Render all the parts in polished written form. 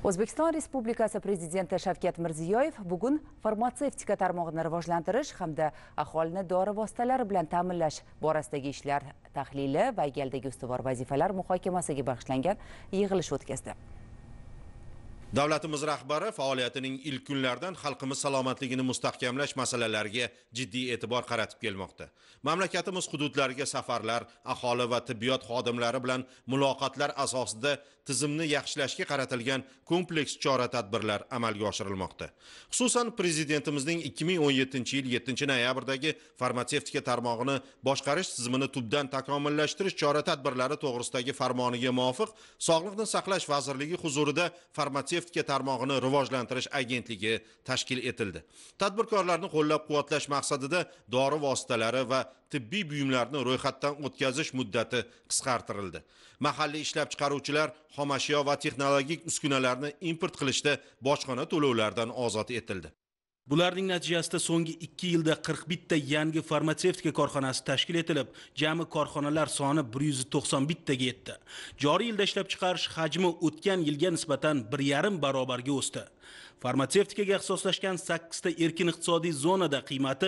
O'zbekiston Respublikasi Prezidenti Shavkat Mirziyoyev bugun farmatsevtika tarmog'ini rivojlantirish hamda aholini dori vositalari bilan ta'minlash borasidagi ishlar tahlili va galdagi ustuvor vazifalar muhokamasiga bag'ishlangan yig'ilish o'tkazdi. Davlatimiz rahbari faoliyatining ilk kunlaridan xalqimiz salomatligini mustahkamlash masalalariga jiddiy e'tibor qaratib kelmoqda. Mamlakatimiz hududlariga safarlar, aholi va tibbiyot xodimlari bilan muloqotlar asosida tizimni yaxshilashga qaratilgan kompleks chora-tadbirlar amalga oshirilmoqda. Xususan, Prezidentimizning 2017-yil 7-noyabrdagi farmatsevtika tarmog'ini boshqarish tizimini tubdan takomillashtirish chora-tadbirlari to'g'risidagi farmoniga muvofiq Sog'liqni saqlash vazirligi huzurida farmatsevtika tarmog'ini rivojlantirish agentligi tashkil etildi. Tadbirkorlarni qo'llab-quvvatlash maqsadida dori vositalari va tibbiy buyumlarni ro'yxatdan o'tkazish muddati qisqartirildi. Mahalliy ishlab chiqaruvchilar xomashyo va texnologik uskunalarni import qilishda bojxona to'lovlaridan ozod etildi. Bularning natijasida so'nggi 2 yilda 41 ta yangi farmatsevtika korxonasi tashkil etilib, jami korxonalar soni 191 taga yetdi. Joriy yilda ishlab chiqarish hajmi o'tgan yilga nisbatan 1,5 barobarga o'sdi. Farmatsevtikaga ixtisoslashgan 8 ta erkin iqtisodiy zonada qiymati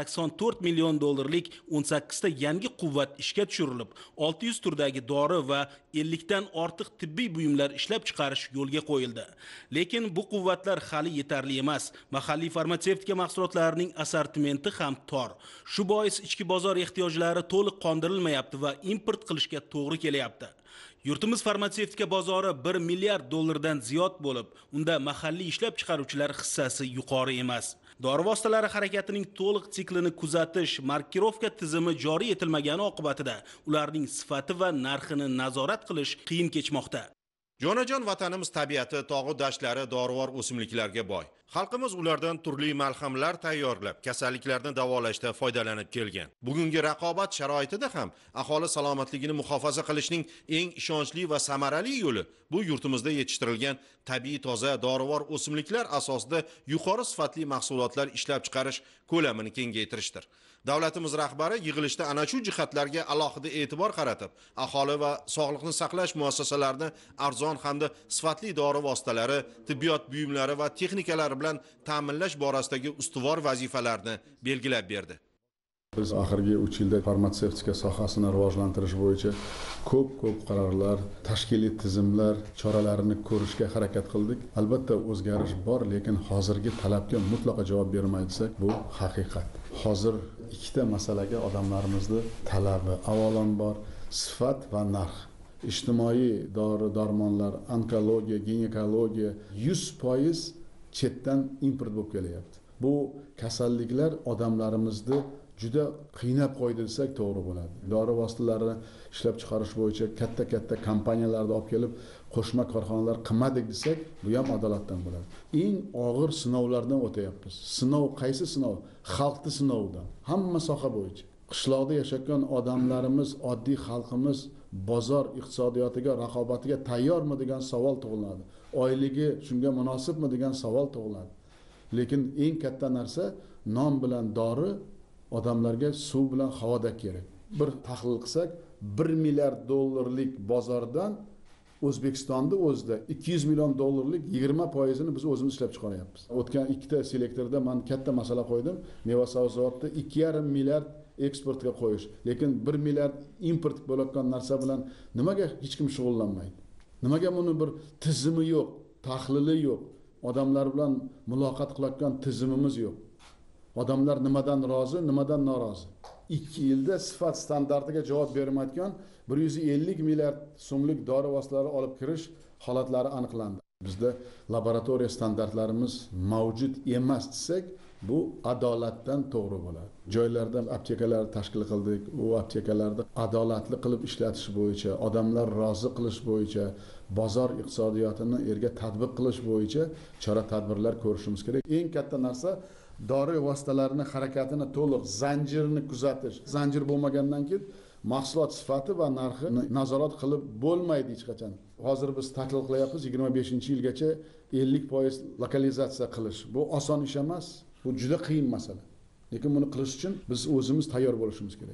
84 million dollarlik 18 ta yangi quvvat ishga tushirilib, 600 turdagi dori va 50 dan ortiq tibbiy buyumlar ishlab chiqarish yo'lga qo'yildi. Lekin bu quvvatlar hali yetarli emas. Mahalliy farmatsevtika mahsulotlarining assortimenti ham tor. Shu bois ichki bozor ehtiyojlari to'liq qondirilmayapti va import qilishga to'g'ri kelyapti. Yurtimiz farmatsevtika bozori 1 milliard dollardan ziyod bo'lib, unda mahalliy ishlab chiqaruvchilar hissasi yuqori emas. Dori vositalari harakatining to'liq siklini kuzatish, markirovka tizimi joriy etilmagani oqibatida ularning sifati va narxini nazorat qilish qiyin kechmoqda. Jonajon vatanimiz tabiati, tog'u dashlari dorivor o'simliklarga boy. Xalqimiz ulardan turli malhamlar tayyorlab, kasalliklarni davolashda foydalanib kelgan. Bugungi raqobat sharoitida ham aholi salomatligini muhofaza qilishning eng ishonchli va samarali yo'li bu yurtimizda yetishtirilgan tabiiy toza dorivor o'simliklar asosida yuqori sifatli mahsulotlar ishlab chiqarish ko'lamini kengaytirishdir. Davlatimiz rahbari yig'ilishda ana shu jihatlarga alohida e'tibor qaratib, aholi va sog'liqni saqlash muassasalarini arzon hamda sifatli dori vositalari, tibbiyot buyumlari va texnikalari bilan ta'minlash borasidagi ustuvor vazifalarni belgilab berdi. Biz oxirgi 3 yilda farmatsevtika sohasini rivojlantirish bo'yicha ko'p qarorlar, tashkiliy tizimlar, choralarini ko'rishga harakat qildik. Albatta o'zgarish bor, lekin hozirgi talabga mutlaqo javob bermaydi desak, bu haqiqat. Hozir ikkita masalaga odamlarimizning talabi avvalambor sifat va narx. Ijtimoiy dori-darmonlar, onkologiya, ginekologiya 100% chetdan import bo'lib kelyapti. Bu kasalliklar odamlarimizni juda qiynab qo'ydi desak to'g'ri bo'ladi. Dori vositalarini ishlab chiqarish bo'yicha katta kompaniyalarni olib kelib, qo'shma korxonalar qilmadik desak, bu ham adolatdan bo'ladi. Eng og'ir sinovlardan o'tayapmiz. Sinov qaysi sinov? Xalqni sinovidan. Hamma soha bo'yicha. Qishloqda yashayotgan odamlarimiz, oddiy xalqimiz bozor iqtisodiyotiga, raqobatiga tayyormi degan savol tug'iladi. Oyligi shunga munosibmi degan savol tug'iladi. Lekin eng katta narsa non bilan dori odamlarga suv bilan havoda kerak. Bir tahlil qilsak, 1 milliard dollarlik bozordan O'zbekistonda o'zida 200 million dollarlik 20%ni biz o'zimiz ishlab chiqaryapmiz. O'tgan ikkita selektorda men katta masala qo'ydim. Meva sabzavotni 2,5 milliard eksportga qo'yish. Lekin 1 milliard import bo'layotgan narsa bilan nimaga hech kim shug'ullanmaydi? Nimaga buni bir tizimi yo'q, tahlili yo'q, odamlar bilan muloqot qilayotgan tizimimiz yo'q. Odamlar nimadan rozi, nimadan norozi? 2 yilda sifat standartiga javob bermayotgan 150 milliard so'mlik dori vositalari olib kirish holatlari aniqlandi. Bizda laboratoriya standartlarimiz mavjud emas desak, bu adolatdan to'g'ri bo'ladi. Joylarda aptekalar tashkil qildik. U aptekalarni adolatli qilib ishlatish bo'yicha, odamlar rozi qilish bo'yicha, bozor iqtisodiyotini erga tatbiq qilish bo'yicha chora-tadbirlar ko'rishimiz kerak. Eng katta narsa dori vositalarini harakatini to'liq zanjirini kuzatish. Zanjir bo'lmagandan keyin mahsulot sifati va narxini nazorat qilib bo'lmaydi hech qachon. Hozir biz taklif qilyapmiz 25-yilgacha 50% lokalizatsiya qilish. Bu oson ish emas. Bu juda qiyin masala. Lekin buni qilish uchun biz o'zimiz tayyor bo'lishimiz kerak.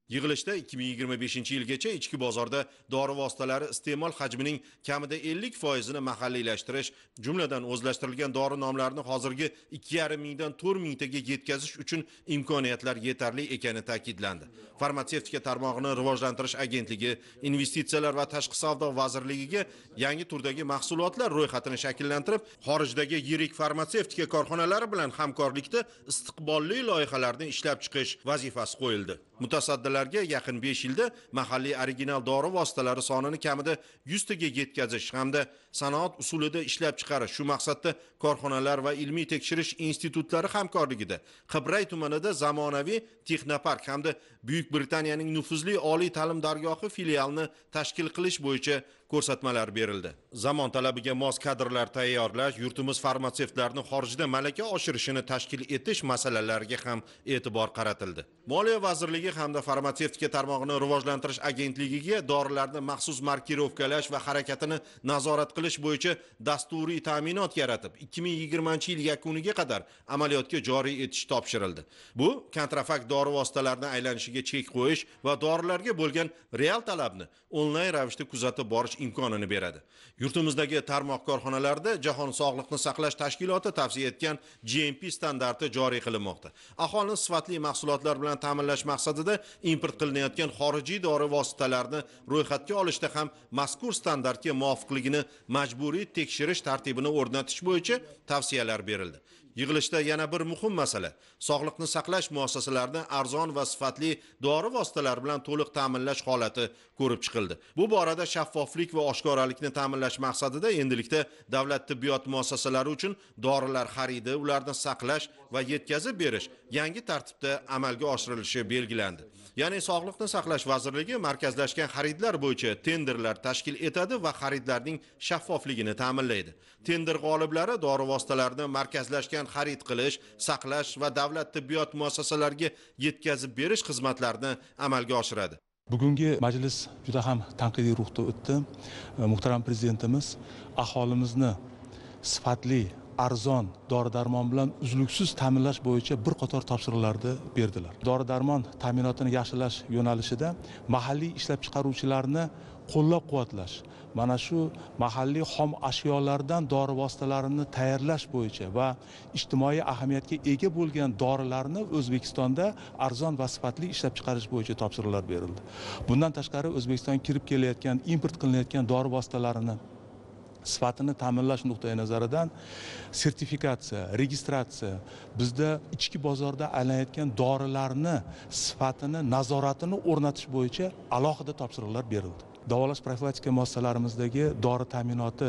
Yig'ilishda 2025-yilgacha ichki bozorda dori vositalari iste'mol hajmining kamida 50%ni mahalliylashtirish, jumladan o'zlashtirilgan dori nomlarini hozirgi 2,5 mingdan 4 mingtaga yetkazish uchun imkoniyatlar yetarli ekani ta'kidlandi. Farmatsevtika tarmog'ini rivojlantirish agentligi investitsiyalar va tashqi savdo vazirligiga yangi turdagi mahsulotlar ro'yxatini shakllantirib, xorijdagi yirik farmatsevtika korxonalari bilan hamkorlikda istiqbolli loyihalarni ishlab chiqish vazifasi qo'yildi. Mutasaddilarga yaqin 5 yilda mahalliy original dori vositalari sonini kamida 100 taga yetkazish hamda sanoat usulida ishlab chiqarish, shu maqsadda korxonalar va ilmiy tekshirish institutlari hamkorligida Qibray tumanida zamonaviy texnopark hamda Buyuk Britaniyaning nufuzli oliy ta'lim dargohi filialini tashkil qilish bo'yicha ko'rsatmalar berildi. Zamon talabiga mos kadrlar tayyorlash, yurtimiz farmatsevtlarini xorijda malaka oshirishini tashkil etish masalalariga ham e'tibor qaratildi. Moliya vazirligi hamda farmatsevtika tarmog'ini rivojlantirish agentligiga dorilarni maxsus markirovkalash va harakatini nazorat qilish bo'yicha dasturiy ta'minot yaratib, 2020-yil yakuniga qadar amaliyotga joriy etish topshirildi. Bu kontrafakt dori vositalarini aylanishiga chek qo'yish va dorilarga bo'lgan real talabni onlayn ravishda kuzatib borish imkonini beradi. Yurtimizdagi tarmoq korxonalarida Jahon sog'liqni saqlash tashkiloti tavsiya etgan GMP standarti joriy qilinmoqda. Aholini sifatli mahsulotlar bilan ta'minlash maqsadida import qilinayotgan xorijiy dori vositalarini ro'yxatga olishda ham mazkur standartga muvofiqligini majburiy tekshirish tartibini o'rnatish bo'yicha tavsiyalar berildi. Yig'ilishda yana bir muhim masala sog'liqni saqlash muassasalarini arzon va sifatli dori vositalari bilan to'liq ta'minlash holati ko'rib chiqildi. Bu borada shaffoflik va oshkoralikni ta'minlash maqsadida endilikda davlat tibbiyot muassasalari uchun dorilar xaridi, ularni saqlash va yetkazib berish yangi tartibda amalga oshirilishi belgilandi. Ya'ni Sog'liqni saqlash vazirligi markazlashgan xaridlar bo'yicha tenderlar tashkil etadi va xaridlarning shaffofligini ta'minlaydi. Tender g'oliblari dori vositalarini markazlashgan xarid qilish, saqlash va davlat tibbiyot muassasalariga yetkazib berish xizmatlarini amalga oshiradi. Bugungi majlis juda ham tanqidiy ruhda o'tdi. Muhtaram prezidentimiz aholimizni sifatli arzon dori-darmon bilan uzluksiz ta'minlash bo'yicha bir qator topshiriqlarni berdilar. Dori-darmon ta'minotini yaxshilash yo'nalishida mahalliy ishlab chiqaruvchilarni qo'llab-quvvatlash, mana shu mahalliy xom ashyolardan dori vositalarini tayyorlash bo'yicha va ijtimoiy ahamiyatga ega bo'lgan dorilarni O'zbekistonda arzon va sifatli ishlab chiqarish bo'yicha topshiriqlar berildi. Bundan tashqari O'zbekistonga kirib kelayotgan, import qilinayotgan dori vositalarini sifatini ta'minlash nuqtai nazaridan sertifikatsiya, registratsiya, bizda ichki bozorda aylanayotgan dorilarni sifatini, nazoratini o'rnatish bo'yicha alohida topshiriqlar berildi. Davolash profilaktika muassasalarimizdagi dori ta'minoti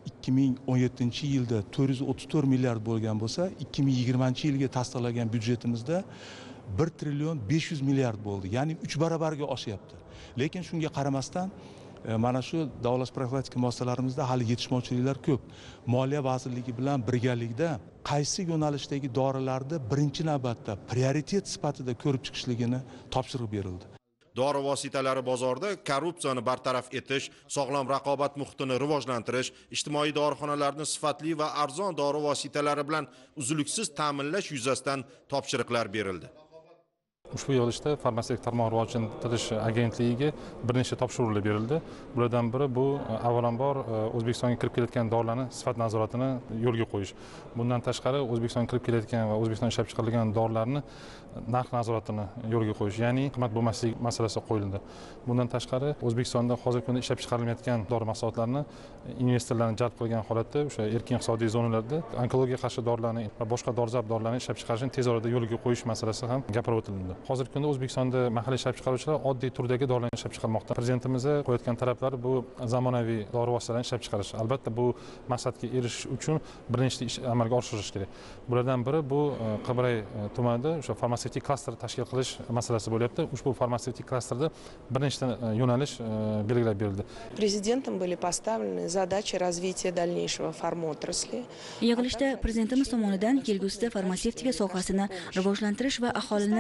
2017-yilda 434 milliard bo'lgan bo'lsa, 2020-yilga tasdiqlangan byudjetimizda 1 trillion 500 milliard bo'ldi. Ya'ni 3 baravarga oshyapti. Lekin shunga qaramasdan mana shu davolash profilaktika muassasalarimizda hali yetishmovchiliklar ko'p. Moliya vazirligi bilan birgalikda qaysi yo'nalishdagi dorilarni birinchi navbatda prioritet sifatida ko'rib chiqishligini topshiriq berildi. Dori vositalari bozorida korrupsiyani bartaraf etish, sog'lom raqobat muhitini rivojlantirish, ijtimoiy dorixonalarni sifatli va arzon dori vositalari bilan uzluksiz ta'minlash yuzasidan topshiriqlar berildi. Ushbu yig'ilishda farmatsevtik tarmoq rivojlantirish agentligiga bir nechta topshiriqlar berildi. Bulardan biri bu avvalambor O'zbekistonga kirib kelayotgan dorilarning sifat nazoratini yo'lga qo'yish. Bundan tashqari O'zbekistonga kirib kelayotgan va O'zbekistonda ishlab chiqarilgan dorilarni narx nazoratini yo'lga qo'yish, ya'ni qimmat bo'lmasligi masalasi qo'yildi. Bundan tashqari O'zbekistonda hozirgi kunda ishlab chiqarilayotgan dori mahsulotlarini investorlarni jalb qilgan holatda o'sha erkin iqtisodiy zonalarda onkologiyaga qarshi dorilarni va boshqa dolzarb dorilarni ishlab chiqarishni tez orada yo'lga qo'yish masalasi ham gapirib o'tildi. Hozirgi kunda O'zbekistonda mahalliy ishlab chiqaruvchilar oddiy turdagi dorilarni ishlab chiqarmoqda. Prezidentimiz qo'yayotgan talablar bu zamonaviy dori vositalarini ishlab chiqarish. Albatta bu maqsadga erishish uchun bir nechta ish amalga oshirish kerak. Bulardan biri bu Qibray tumanida o'sha farmatsevtik klaster tashkil qilish masalasi bo'lyapti. Ushbu farmatsevtik klasterda bir nechta yo'nalish belgilab berildi. Президентом были поставлены задачи развития дальнейшего фармотрасли. Yig'ilishda prezidentimiz tomonidan kelgusida farmatsevtika sohasini rivojlantirish va aholini sifatli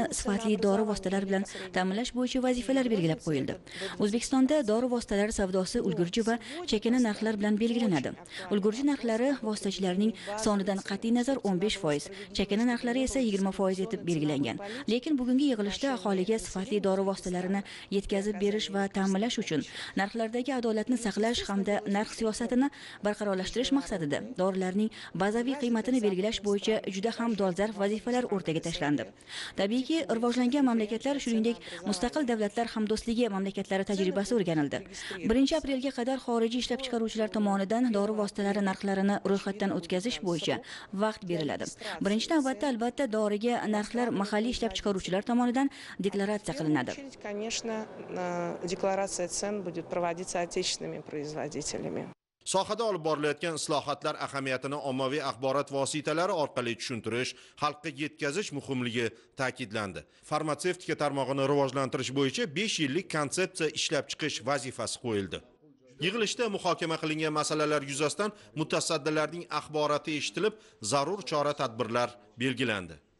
sifatli dori vositalari bilan ta'minlash bo'yicha vazifalar belgilab qo'yildi. O'zbekistonda dori vositalari savdosi ulgurji va chakana narxlar bilan belgilanadi. Ulgurji narxlari vositachilarning sonidan qat'iy nazar 15%, chakana narxlari esa 20% etib belgilangan. Lekin bugungi yig'ilishda aholiga sifatli dori vositalarini yetkazib berish va ta'minlash uchun narxlardagi adolatni saqlash hamda narx siyosatini barqarorlashtirish maqsadida dorilarning bazaviy qiymatini belgilash bo'yicha juda ham dolzarb vazifalar o'rtaga tashlandi. Tabiiyki, rivojlangan mamlakatlar, shuningdek, mustaqil davlatlar hamdo'stligi mamlakatlari tajribasi o'rganildi. 1 aprelga qadar xorijiy ishlab chiqaruvchilar tomonidan dori vositalari narxlarini ro'yxatdan o'tkazish bo'yicha vaqt beriladi. Birinchi navbatda albatta doriga narxlar mahalliy ishlab chiqaruvchilar tomonidan deklaratsiya qilinadi. Конечно, декларация цен будет проводиться отечественными производителями. Sohada olib borilayotgan islohotlar ahamiyatini ommaviy axborot vositalari orqali tushuntirish, xalqqa yetkazish muhimligi ta'kidlandi. Farmatsevtika tarmog'ini rivojlantirish bo'yicha 5 yillik konsepsiya ishlab chiqish vazifasi qo'yildi. Yig'ilishda muhokama qilingan masalalar yuzasidan mutasaddilarning axboroti eshitilib, zarur chora-tadbirlar belgilandi.